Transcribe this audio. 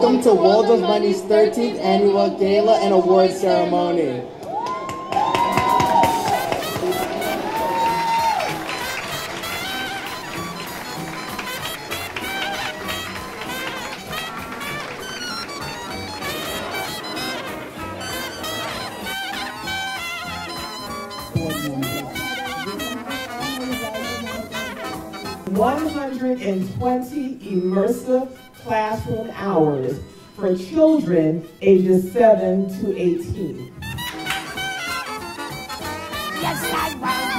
Welcome to World of Money's 13th Annual Gala and Award Ceremony. $120 immersive classroom hours for children ages 7 to 18. Yes, I will.